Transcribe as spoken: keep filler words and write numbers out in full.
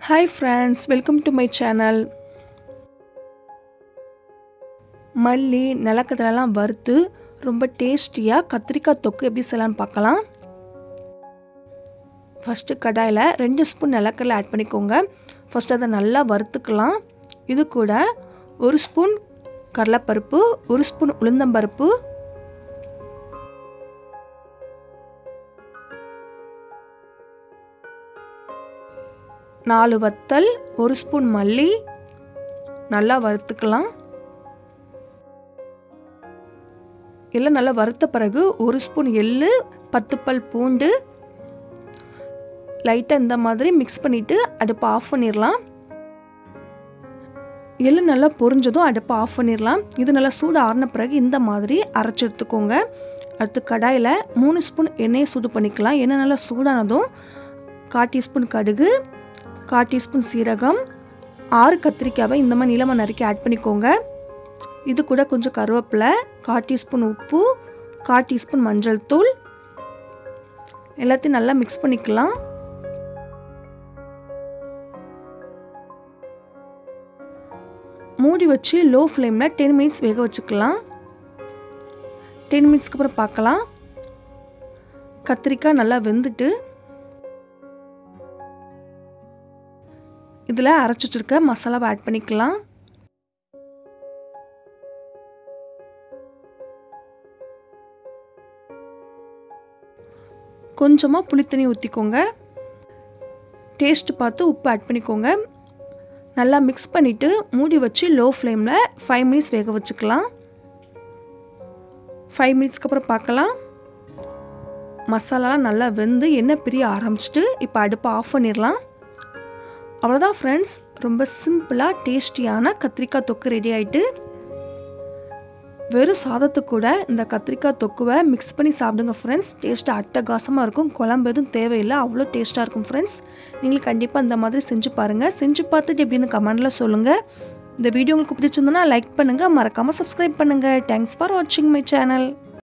Hi friends, welcome to my channel. மல்லி நிலக்கடலைலாம் வறுத்து ரொம்ப டேஸ்டியா கத்திரிக்காய் தொக்கு எப்படி செய்யலாம்னு பார்க்கலாம். ஃபர்ஸ்ட் கடாயில ரெண்டு ஸ்பூன் நிலக்கடலை ஆட் பண்ணிக்கோங்க. ஃபர்ஸ்ட் அதை நல்லா வறுத்துக்கலாம். இது கூட ஒரு ஸ்பூன் கடலைப்பருப்பு, ஒரு ஸ்பூன் உளுந்தம்பருப்பு, நாலு வத்தல், ஒரு ஸ்பூன் மல்லி நல்லா வறுத்துக்கலாம். எல்லாம் நல்லா வறுத்த பிறகு ஒரு ஸ்பூன் எள்ளு, பத்து பல் பூண்டு லைட்டா இந்த மாதிரி மிக்ஸ் பண்ணிட்டு அடுப்பை ஆஃப் பண்ணிடலாம். எள்ளு நல்லா பொரிஞ்சதும் அடுப்பை ஆஃப் பண்ணிடலாம். இது நல்லா சூடு ஆறின பிறகு இந்த மாதிரி அரைச்சு எடுத்துக்கோங்க. அடுத்து கடாயில மூணு ஸ்பூன் எண்ணெயை சூடு பண்ணிக்கலாம். எண்ணெய் நல்லா சூடானதும் கால் டீஸ்பூன் கடுகு, கால் டீஸ்பூன் சீரகம், ஆறு கத்திரிக்காவை இந்த மாதிரி நீளமா நறுக்கி ஆட் பண்ணிக்கோங்க. இது கூட கொஞ்சம் கருவேப்பிலை, கால் டீஸ்பூன் உப்பு, கால் டீஸ்பூன் மஞ்சள் தூள் எல்லாத்தையும் நல்லா மிக்ஸ் பண்ணிக்கலாம். மூடி வச்சு லோ ஃப்ளேம்ல டென் மினிட்ஸ் வேக வச்சுக்கலாம். டென் மினிட்ஸ்க்கு அப்புறம் பார்க்கலாம். கத்திரிக்காய் நல்லா வெந்துட்டு இதுல அரைச்சு வச்சிருக்க மசாலாவை ஆட் பண்ணிக்கலாம். கொஞ்சமா புளித்தண்ணி ஊத்திக்கோங்க. டேஸ்ட் பார்த்து உப்பு ஆட் பண்ணிக்கோங்க. நல்லா மிக்ஸ் பண்ணிட்டு மூடி வச்சு லோ ஃப்ளேம்ல ஃபைவ் மினிட்ஸ் வேக வச்சுக்கலாம். ஃபைவ் மினிட்ஸ்க்கு அப்புறம் பார்க்கலாம். மசாலாலாம் நல்லா வெந்து எண்ணெய் பிரிய ஆரம்பிச்சிட்டு இப்போ அடுப்பை ஆஃப் பண்ணிடலாம். அவ்வளோதான் ஃப்ரெண்ட்ஸ், ரொம்ப சிம்பிளா டேஸ்டியான கத்திரிக்காய் தொக்கு ரெடி ஆயிட்டு. வெறும் சாதத்து கூட இந்த கத்திரிக்காய் தொக்குவை மிக்ஸ் பண்ணி சாப்பிடுங்க ஃப்ரெண்ட்ஸ். டேஸ்ட் அட்டகாசமா இருக்கும். குழம்பு எதுவும் தேவையில்லை, அவ்வளோ டேஸ்டா இருக்கும் ஃப்ரெண்ட்ஸ். நீங்களும் கண்டிப்பா இந்த மாதிரி செஞ்சு பாருங்க. செஞ்சு பார்த்துட்டு எப்படின்னு கமெண்ட்ல சொல்லுங்க. இந்த வீடியோ உங்களுக்கு பிடிச்சிருந்தனா லைக் பண்ணுங்க, மறக்காம சப்ஸ்கிரைப் பண்ணுங்க. தேங்க்ஸ் ஃபார் வாட்சிங் மை சேனல்.